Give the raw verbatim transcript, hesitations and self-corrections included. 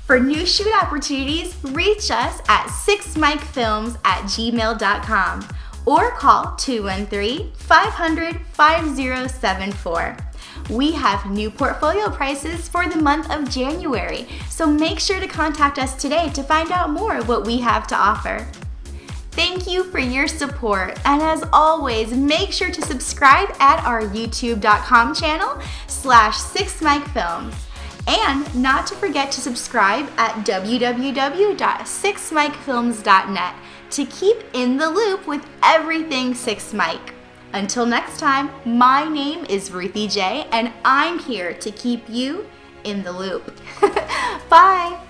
For new shoot opportunities, reach us at six mike films at gmail dot com or call two one three, five hundred, five zero seven four. We have new portfolio prices for the month of January, so make sure to contact us today to find out more what we have to offer. Thank you for your support, and as always, make sure to subscribe at our youtube dot com channel slash six mike films. And not to forget to subscribe at w w w dot six mike films dot net to keep in the loop with everything Six Mike. Until next time, my name is Ruthie J, and I'm here to keep you in the loop. Bye!